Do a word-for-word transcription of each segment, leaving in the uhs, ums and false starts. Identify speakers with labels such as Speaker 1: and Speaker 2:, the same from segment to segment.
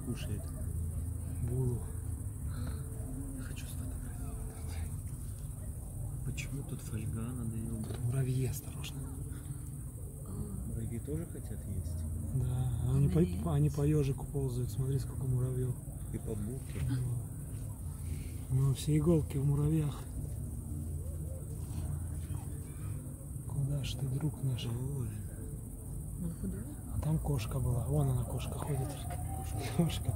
Speaker 1: кушает?
Speaker 2: Буду.
Speaker 1: Хочу сфотографировать. Почему тут фольга? Надо ее убрать.
Speaker 2: Муравьи, осторожно.
Speaker 1: Муравьи тоже хотят есть?
Speaker 2: Да, они по, они по ежику ползают. Смотри, сколько муравьев.
Speaker 1: И по булке.
Speaker 2: Ну, все иголки в муравьях. Куда ж ты, друг наш?
Speaker 1: Ой.
Speaker 2: А там кошка была. Вон она, кошка ходит. Кошка.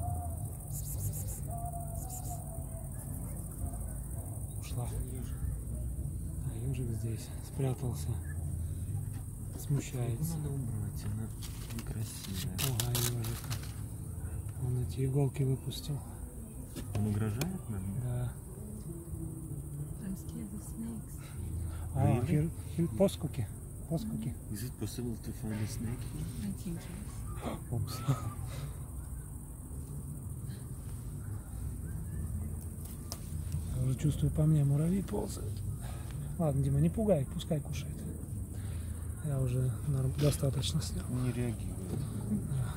Speaker 2: Ушла. А ежик здесь спрятался. Смущается.
Speaker 1: Надо убрать, она некрасивая.
Speaker 2: Ага, ежика. Он эти иголки выпустил.
Speaker 1: Он угрожает нам?
Speaker 2: Да.
Speaker 3: I'm scared of snakes.
Speaker 2: А,
Speaker 1: Really?
Speaker 2: here, here, поскуки. Поскуки.
Speaker 1: Is it possible to find a snake here?
Speaker 3: I think yes.
Speaker 2: Упс. Я уже чувствую, по мне муравьи ползают. Ладно, Дима, не пугай, пускай кушает. Я уже достаточно снял.
Speaker 1: Не реагирует.